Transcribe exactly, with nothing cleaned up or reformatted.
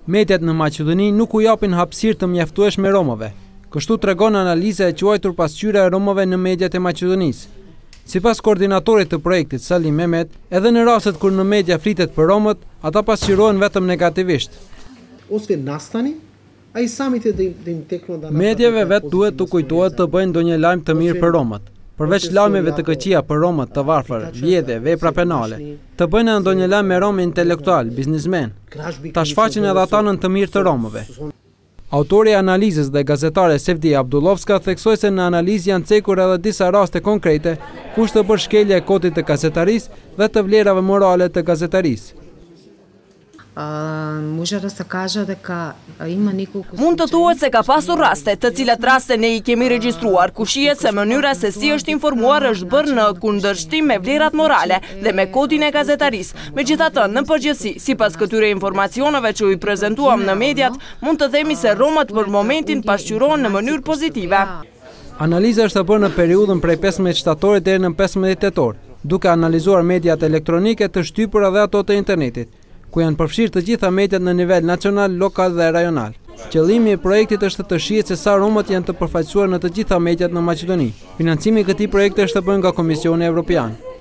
Mediat në Maqedoni nuk u japin hapësirë të mjaftueshme romëve. Kështu tregon analiza e quajtur pasqyra e romëve në mediat e Maqedonisë. Sipas koordinatorit të projektit Salim Mehmet, edhe në rastet kur në media flitet për romët, ata pasqyrohen vetëm negativisht. Mediave vetë duhet të kujtohet të bëjnë ndonjë lajm të mirë për romët. Përveç lajmeve të këqija për romët të varfër, vjedhje, vepra penale, të bëjnë ndonjë lajm me romë intelektual, biznismen, ta shfaqin edhe ata në të mirë të romëve. Autori e analizës dhe gazetare Sevdi Abdullovska theksoi se në analizë janë cekur edhe disa raste konkrete kush të bërë shkelje e kodit të gazetarisë dhe të vlerave morale të gazetarisë. Mund të thuhet se ka pasur raste, të cilat raste ne i kemi regjistruar, ku shihet se mënyra se si është informuar është bërë në kundërshtim me vlerat morale dhe me kodin e gazetarisë. Megjithatë, në përgjithësi, sipas këtyre informacioneve që i prezantuam në mediat, mund të themi se romët për momentin pasqyrohen në mënyrë pozitive. Analiza është e bërë në periudhën prej pesëmbëdhjetë shtatorit deri në pesëmbëdhjetë tetor, duke analizuar mediat elektronike të shtypura dhe ato të internetit, ku janë përfshirë të gjitha mediat në nivel nacional, lokal dhe rajonal. Qëllimi i projektit është të shihet se sa romët janë të përfaqësuar në të gjitha mediat në Maqedoni. Financimi i këtij projekti është bërë nga Komisioni Evropian.